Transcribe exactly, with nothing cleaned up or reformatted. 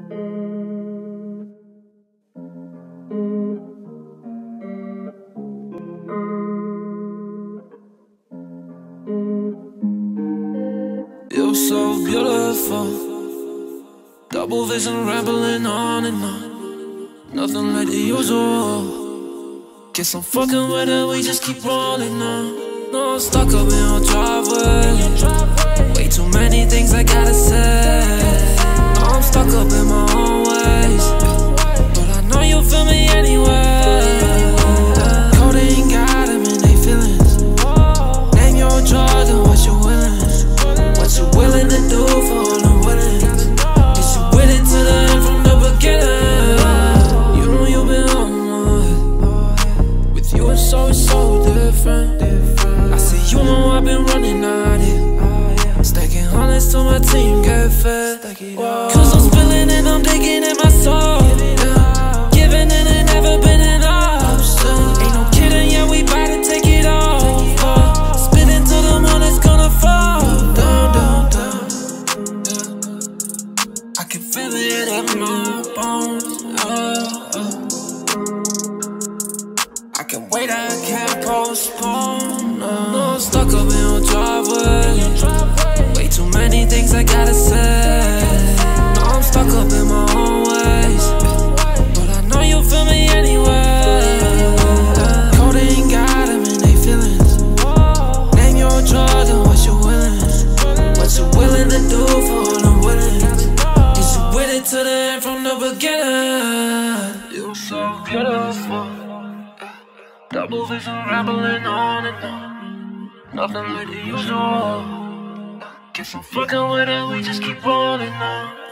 You're so beautiful, double vision rambling on and on. Nothing like the usual. Guess I'm fucking with it, we just keep rolling on. No, I'm stuck up in your driveway. Way too many things I gotta say. No, I'm stuck up in my own ways, but I know you feel me anyway. Codeine got them in they feelings. Name your drug and what you willing. What you willing to do for all the winnings? Is you with it to the end from the beginning? You know you've been on my. With you it's always so different. I say you know I've been running out here, stacking hundreds till my team get fed. Cause I'm spilling and I'm digging in my soul, giving in and never been an option. Ain't no kidding, yeah, we bout to take it all. Spinning till the morning's gonna fall. I can feel it in my bones. Oh, oh. I can wait, I can't postpone. No, no, I'm stuck up in your driveway. Way too many things I gotta say. No, I'm stuck up in my own ways, but I know you feel me anyway. Codeine got them in they feelings. Name your drug and what you willing. What you willing to do for all the winnings? Is you with it to the end from the beginning? You're so beautiful, double vision rambling on and on. Nothing like the usual. Guess I'm fucking with it, we just keep rolling on.